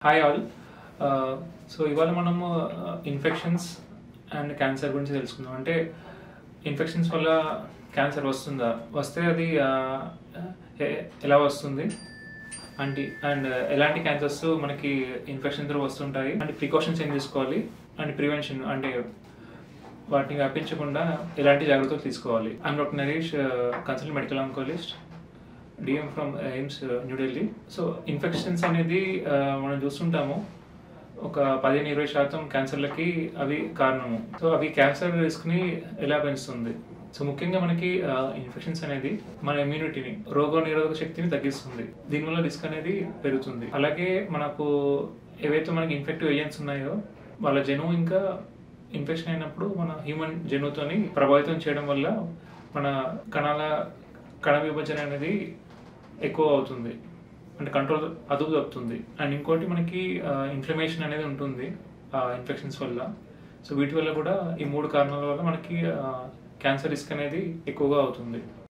Hi all. So ఇవాళ మనము infections and cancer గురించి తెలుసుకుందాం. అంటే ఇన్ఫెక్షన్స్ వల్ల క్యాన్సర్ వస్తుందా, వస్తే అది ఎలా వస్తుంది అండ్ ఎలాంటి క్యాన్సర్స్ మనకి ఇన్ఫెక్షన్ త్రూ వస్తుంటాయి అండ్ ప్రికాషన్స్ ఏం తీసుకోవాలి అండ్ ప్రివెన్షన్ అంటే వాటిని వ్యాపించకుండా ఎలాంటి జాగ్రత్తలు తీసుకోవాలి. I'm doctor Naresh, consultant medical oncologist, DM from AIIMS New Delhi. So infections అనేది మనం చూస్తుంటాము, ఒక 15-20% క్యాన్సర్లకి అవి కారణము. సో అవి క్యాన్సర్ రిస్క్ని ఎలా పెంచుతుంది? సో ముఖ్యంగా మనకి ఇన్ఫెక్షన్స్ అనేది మన ఇమ్యూనిటీని, రోగ నిరోధక శక్తిని తగ్గిస్తుంది. దీనివల్ల రిస్క్ అనేది పెరుగుతుంది. అలాగే మనకు ఏవైతే మనకి ఇన్ఫెక్టివ్ ఏజెంట్స్ ఉన్నాయో వాళ్ళ జనువు ఇంకా ఇన్ఫెక్షన్ అయినప్పుడు మన హ్యూమన్ జనువుతోని ప్రభావితం చేయడం వల్ల మన కణ విభజన అనేది ఎక్కువ అవుతుంది, అంటే కంట్రోల్ అదుపు తప్పుతుంది. అండ్ ఇంకోటి మనకి ఇన్ఫ్లమేషన్ అనేది ఉంటుంది ఇన్ఫెక్షన్స్ వల్ల. సో వీటి వల్ల కూడా ఈ 3 కారణాల వల్ల మనకి క్యాన్సర్ రిస్క్ అనేది ఎక్కువగా అవుతుంది.